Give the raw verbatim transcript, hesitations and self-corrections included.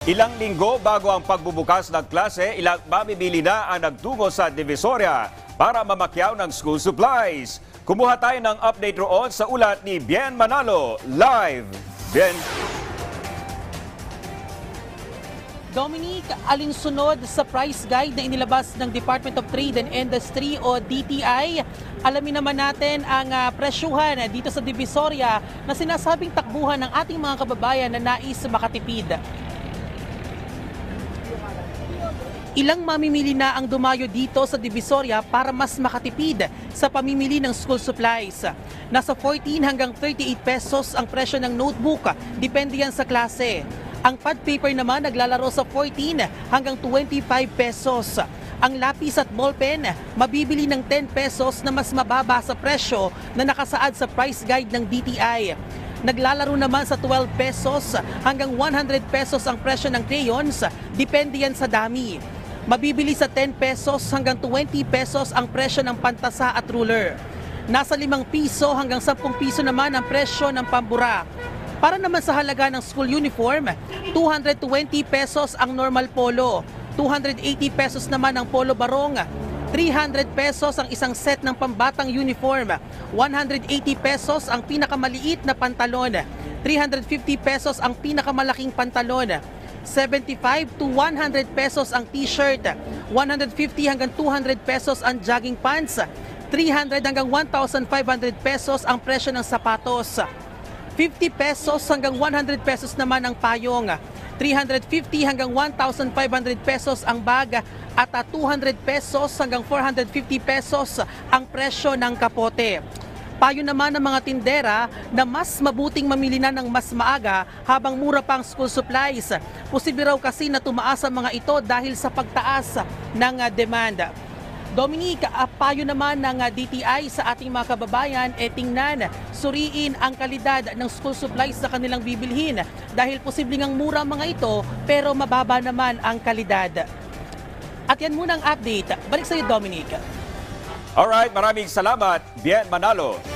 Ilang linggo bago ang pagbubukas ng klase, ilang mamimili na ang nagtungo sa Divisoria para mamakyaw ng school supplies. Kumuha tayo ng update roon sa ulat ni Bien Manalo. Live! Bien! Dominic, alinsunod sa price guide na inilabas ng Department of Trade and Industry o D T I. Alamin naman natin ang uh, presyuhan dito sa Divisoria na sinasabing takbuhan ng ating mga kababayan na nais makatipid. Ilang mamimili na ang dumayo dito sa Divisoria para mas makatipid sa pamimili ng school supplies. Nasa fourteen hanggang thirty-eight pesos ang presyo ng notebook, depende yan sa klase. Ang pad paper naman naglalaro sa fourteen hanggang twenty-five pesos. Ang lapis at ballpen mabibili ng ten pesos na mas mababa sa presyo na nakasaad sa price guide ng D T I. Naglalaro naman sa twelve pesos hanggang one hundred pesos ang presyo ng crayons, depende yan sa dami. Mabibili sa ten pesos hanggang twenty pesos ang presyo ng pantasa at ruler. Nasa limang piso hanggang sampung piso naman ang presyo ng pambura. Para naman sa halaga ng school uniform, two hundred twenty pesos ang normal polo, two hundred eighty pesos naman ang polo barong, three hundred pesos ang isang set ng pambatang uniform, one hundred eighty pesos ang pinakamaliit na pantalon, three hundred fifty pesos ang pinakamalaking pantalon, seventy-five to one hundred pesos ang t-shirt, one hundred fifty hanggang two hundred pesos ang jogging pants, three hundred hanggang one thousand five hundred pesos ang presyo ng sapatos, fifty pesos hanggang one hundred pesos naman ang payong, three hundred fifty hanggang one thousand five hundred pesos ang bag at two hundred pesos hanggang four hundred fifty pesos ang presyo ng kapote. Payo naman ng mga tindera na mas mabuting mamili na ng mas maaga habang mura pang school supplies. Posible raw kasi na tumaas ang mga ito dahil sa pagtaas ng demand. Dominic, payo naman ng D T I sa ating mga kababayan e tingnan, suriin ang kalidad ng school supplies na kanilang bibilhin dahil posibleng ang mura mga ito pero mababa naman ang kalidad. At yan muna ang update. Balik sa iyo, Dominic. Alright, maraming salamat, Bien Manalo.